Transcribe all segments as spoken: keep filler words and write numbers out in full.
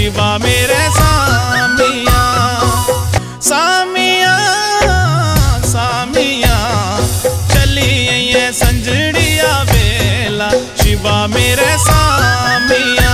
शिवा मेरे सामिया सामिया सामिया चली ये संजड़िया बेला शिवा मेरे सामिया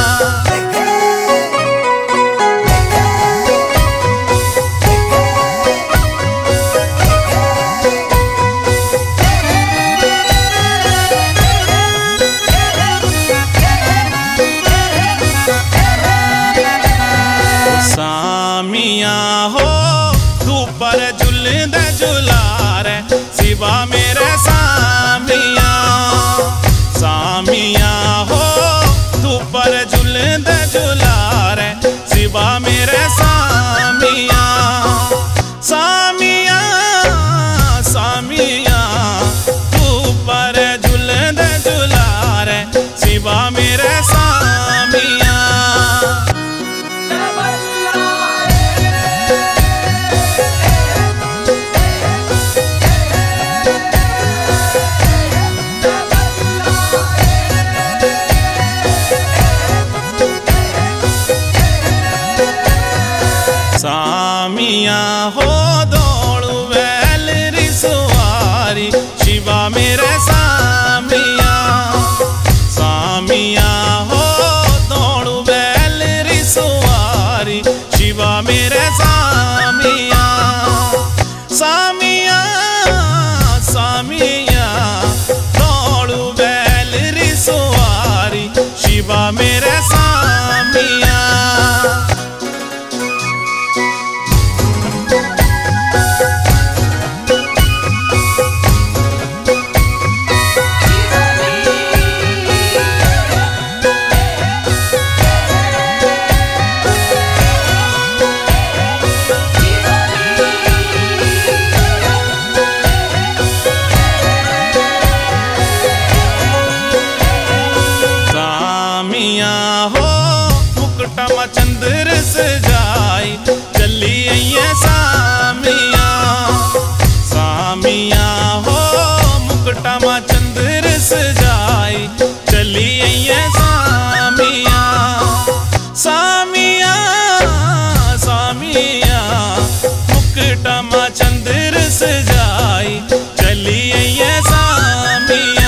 सामिया हो तू पर झुलद झुलार शिवा मेरे सामिया सामिया हो तू पर झुलद झुलार शिवा मेरे सामिया सामिया सामिया तू पर झुलद झुलार शिवा मेरे सामिया सामिया हो दौड़ू बैल री सवारी शिवा मेरे सामिया सामिया हो दौड़ू बैल री सवारी शिवा मेरे सामिया सामिया सामिया दौड़ू बैल री सवारी शिवा मेरे सामिया हो मुकुटमा चंद्र सजाई चली ये सामिया सामिया हो मुकुटमा चंद्र सजाई चली ये सामिया सामिया सामिया मुकुटमा चंद्र सजाई चली ये सामिया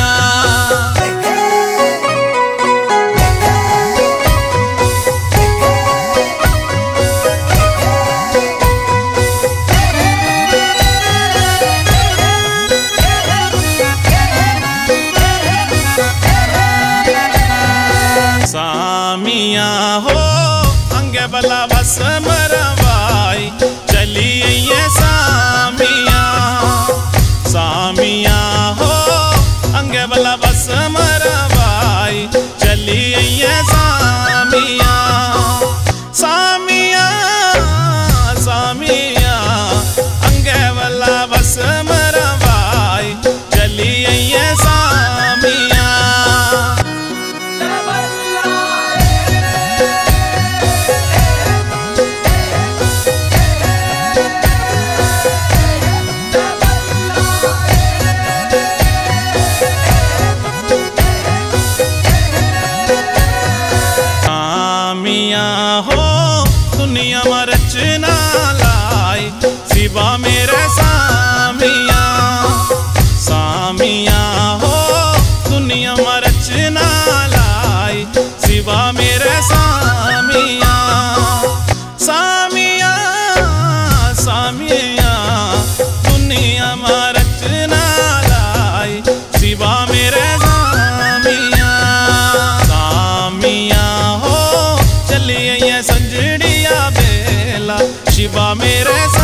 सामिया हो अंगे बला बस मरवाई चली ये सामिया सामिया हो अंगे बला बस मरवाई चली ये सामिया सामिया सामिया अंगे बला बस मरवाई चली ये सामिया हो दुनिया में रचना लाई शिवा मेरे सामिया सामिया हो दुनिया में रचना लाई शिवा मेरे सामिया सामिया सामिया दुनिया में रचना लाई शिवा मेरे सामिया सामिया हो चलिए ये संजड़िया बेला शिवा मेरे